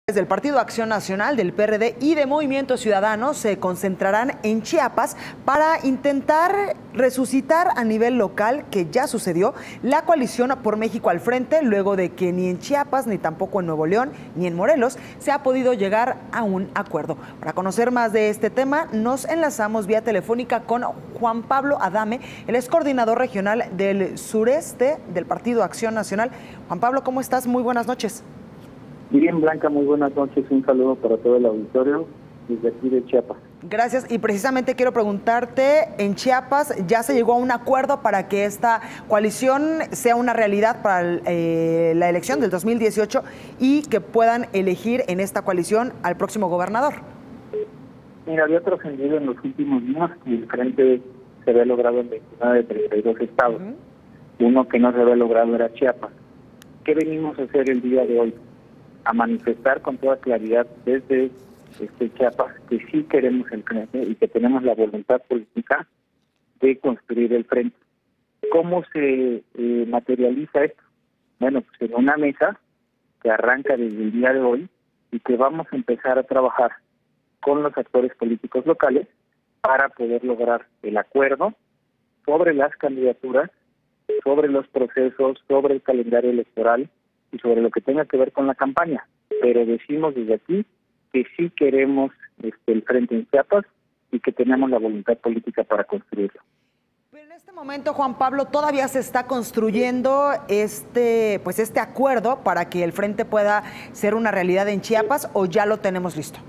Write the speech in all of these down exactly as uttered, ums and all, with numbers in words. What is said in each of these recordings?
Del Partido Acción Nacional, del P R D y de Movimiento Ciudadano se concentrarán en Chiapas para intentar resucitar a nivel local, que ya sucedió, la coalición por México al frente, luego de que ni en Chiapas, ni tampoco en Nuevo León, ni en Morelos se ha podido llegar a un acuerdo. Para conocer más de este tema, nos enlazamos vía telefónica con Juan Pablo Adame, él es coordinador regional del sureste del Partido Acción Nacional. Juan Pablo, ¿cómo estás? Muy buenas noches. Bien, Blanca, muy buenas noches. Un saludo para todo el auditorio desde aquí de Chiapas. Gracias. Y precisamente quiero preguntarte, en Chiapas ya se llegó a un acuerdo para que esta coalición sea una realidad para eh, la elección del dos mil dieciocho y que puedan elegir en esta coalición al próximo gobernador. Mira, había trascendido en los últimos días que el frente se había logrado en veintinueve de treinta y dos estados. Uh-huh. Uno que no se había logrado era Chiapas. ¿Qué venimos a hacer el día de hoy? A manifestar con toda claridad desde este Chiapas que sí queremos el frente y que tenemos la voluntad política de construir el frente. ¿Cómo se eh, materializa esto? Bueno, pues en una mesa que arranca desde el día de hoy y que vamos a empezar a trabajar con los actores políticos locales para poder lograr el acuerdo sobre las candidaturas, sobre los procesos, sobre el calendario electoral y sobre lo que tenga que ver con la campaña. Pero decimos desde aquí que sí queremos este, el frente en Chiapas y que tenemos la voluntad política para construirlo. Pero en este momento, Juan Pablo, todavía se está construyendo este, pues este acuerdo para que el frente pueda ser una realidad en Chiapas, ¿o ya lo tenemos listo?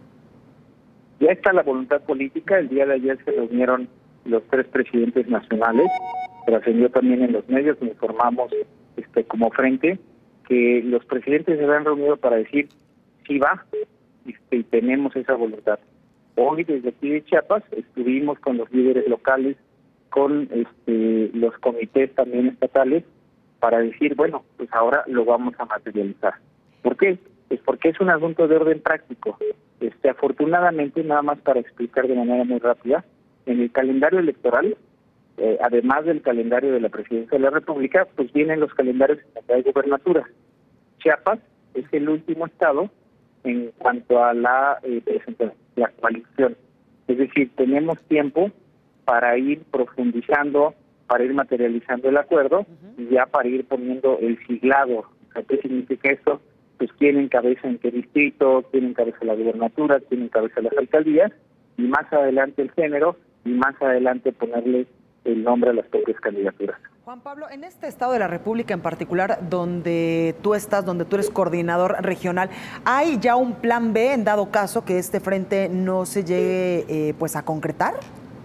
Ya está la voluntad política. El día de ayer se reunieron los tres presidentes nacionales, trascendió también en los medios, informamos este, como frente, que los presidentes se habían reunido para decir sí va este, y tenemos esa voluntad. Hoy desde aquí de Chiapas estuvimos con los líderes locales, con este, los comités también estatales para decir, bueno, pues ahora lo vamos a materializar. ¿Por qué? Pues porque es un asunto de orden práctico. Este, afortunadamente, nada más para explicar de manera muy rápida, en el calendario electoral, Eh, además del calendario de la Presidencia de la República, pues vienen los calendarios de gubernaturas. Chiapas es el último estado en cuanto a la eh, presentación de la coalición. Es decir, tenemos tiempo para ir profundizando, para ir materializando el acuerdo uh-huh. y ya para ir poniendo el siglado. O sea, ¿qué significa esto? Pues quién encabeza en qué distrito, quién encabeza la gubernatura, quién encabeza las alcaldías, y más adelante el género, y más adelante ponerle el nombre a las propias candidaturas. Juan Pablo, en este estado de la República en particular, donde tú estás, donde tú eres coordinador regional, ¿hay ya un plan B en dado caso que este frente no se llegue eh, pues a concretar?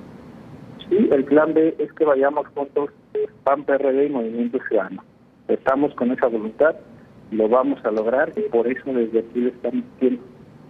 Sí, el plan B es que vayamos juntos, P A N, P R D y Movimiento Ciudadano. Estamos con esa voluntad, lo vamos a lograr y por eso desde aquí lo estamos diciendo.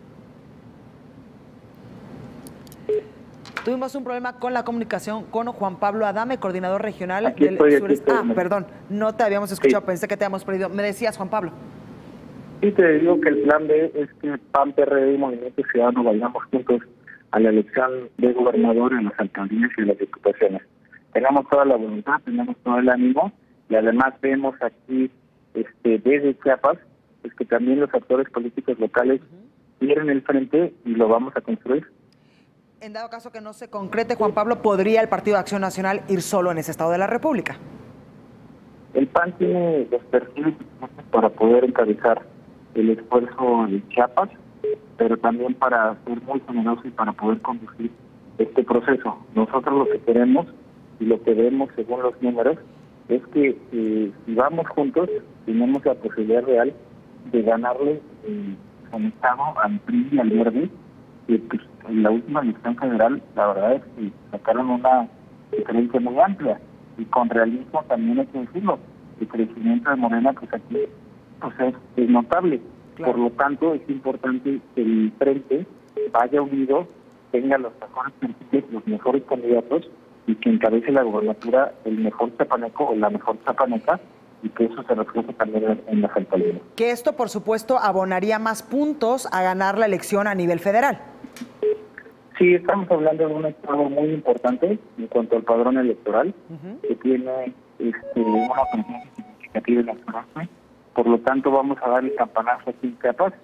Tuvimos un problema con la comunicación con Juan Pablo Adame, coordinador regional aquí del estoy, sureste. Ah, estoy. perdón, no te habíamos escuchado, sí. Pensé que te habíamos perdido. Me decías, Juan Pablo. Sí, te digo que el plan B es que P A N, P R D y Movimiento Ciudadano vayamos juntos a la elección de gobernador en las alcaldías y en las diputaciones. Tenemos toda la voluntad, tenemos todo el ánimo y además vemos aquí este desde Chiapas es que también los actores políticos locales uh-huh. quieren el frente y lo vamos a construir. En dado caso que no se concrete, Juan Pablo, ¿podría el Partido de Acción Nacional ir solo en ese estado de la República? El P A N tiene los perfiles para poder encabezar el esfuerzo de Chiapas, pero también para ser muy generoso y para poder conducir este proceso. Nosotros lo que queremos y lo que vemos según los números es que eh, si vamos juntos tenemos la posibilidad real de ganarle eh, el Estado al P R I y al Verde. Que pues, en la última elección federal, la verdad es que sacaron una diferencia muy amplia y con realismo también hay que decirlo. El crecimiento de Morena, pues aquí pues es, es notable. Claro. Por lo tanto, es importante que el frente vaya unido, tenga los mejores perfiles, los mejores candidatos y que encabece la gobernatura el mejor chapaneco o la mejor chapaneca y que eso se refleje también en las alcaldías. Que esto, por supuesto, abonaría más puntos a ganar la elección a nivel federal. Sí, estamos hablando de un estado muy importante en cuanto al padrón electoral, uh-huh. que tiene este, una presencia significativa en la zona. Por lo tanto, vamos a dar el campanazo aquí en Chiapas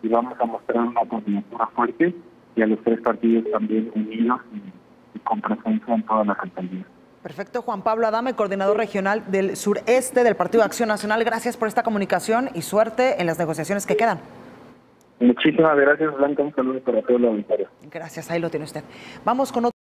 y vamos a mostrar una candidatura fuerte y a los tres partidos también unidos y, y con presencia en todas las alcaldías. Perfecto. Juan Pablo Adame, coordinador regional del sureste del Partido de Acción Nacional, gracias por esta comunicación y suerte en las negociaciones que quedan. Muchísimas gracias, Blanca. Un saludo para todo el auditorio. Gracias, ahí lo tiene usted. Vamos con otro.